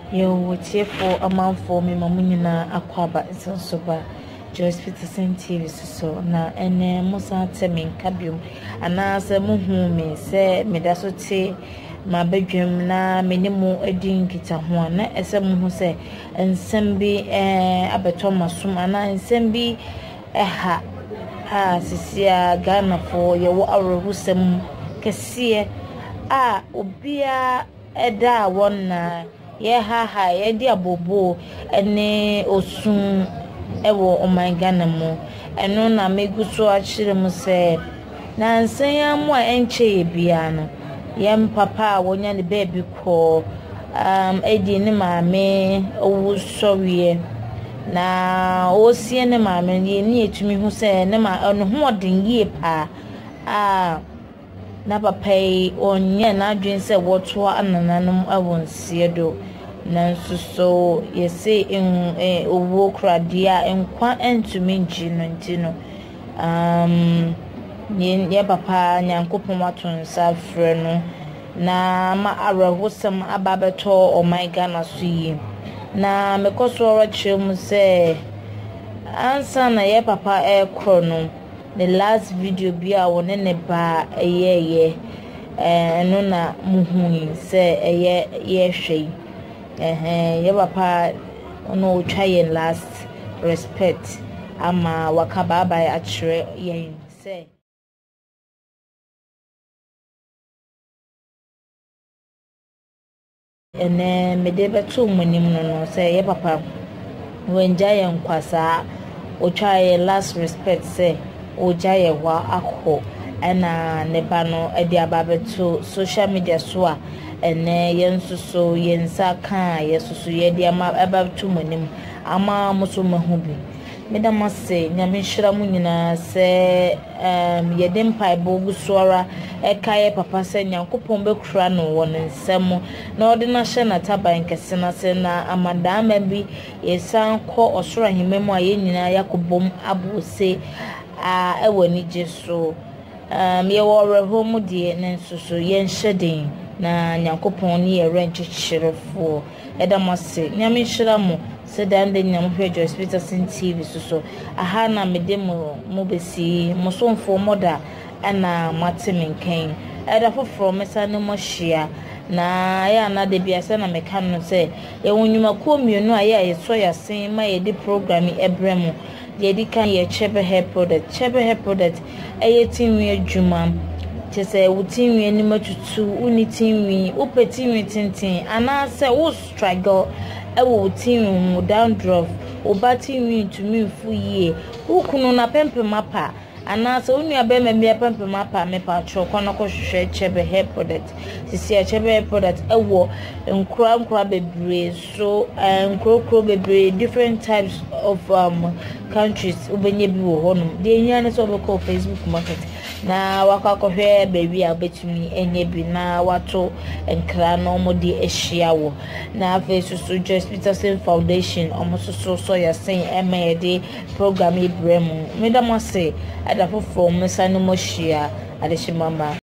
Yo, cheerful a month for me, Mamunina, Aquaba, and so ba. Joyce Peterson TV so na ene musa temi kabium ana se muhu me se medaso te ma bedwem na menimu edin kita ho na ese muhu se ensem bi abeto masum ana ensem bi ha sisia Ghana fo ye wo awrehusem kese obia eda wonna ye ha ye di abobo ene osun ewo oman Ghana mu eno na meguso achire mu se na nsan mu a enche bia no yem papa wonya ne baby ko edi ne maame owu sowie na osie ne maame ni etumi hu se ne ma no ho odin yie pa na papa onye na adwen se woto anananum awonsie do nanso so yese owo kradia enkwa entumi nji no ntino ye papa nyankopon watonsa frɛ no na ma arahosam ababeto o my Ghana so yi na mekoso ɔrɔkye mu se ansa na ye papa ekro no the last video bia wone ne ba eyeye no na muhui se eye ye hwei ye papa no try last respect ama wakababa ya chire yen say ene medebe to munim no say ye papa wenja yen kwasa o try last respect say o jaye wa akọ ena ne ba no e dia babeto social media so a ene yensuso yensa kan yesuso ye dia ma ababeto munim ama muso mahu bi medama se nyame hira mu nyina se ye dem pai bogu soara e kaye papa se nyankopon bekura no won nsem na ode na hye na taban kese na se na amadama bi yesan kɔ osoro himemu a ye nyina yakobom abose ewani jeso ye wore homu die nensuso ye nhyeden na nyankopon ni ye renchichirefo edamase nyame hira mu se dande nyam hwe Joyce Peterson TV so aha na medemo mo besi mo sonfo moda ana matemenken eda foforo mesa no mo hia na ya na de biasa na meka no se ye wonwuma ko mienu a ye so yasen ma ye di program ebremu ye di kan ye chebe hair product tinwi adwuma chese wutinwi ani matutu unitinwi upetinwi tintin ana se wo struggle ewo tinwi dandruff obatinwi ntumi fu yie ukunu na pempe mapa ana se onu abema bia pempe mapa me pa tro kono ko hwehwe chebe hair product sisi chebe hair product ewo nkura bebre so nkuro bebre different types of countries ubenye bi wo honum de nyane so be ko Facebook market na wakakɔhwɛ baby a betumi enye bi na wato enkra no modi ehia wo na afi Joyce Peterson Foundation so ya sen emede program ibremu medamase adafo from mesanu mo hia adehimama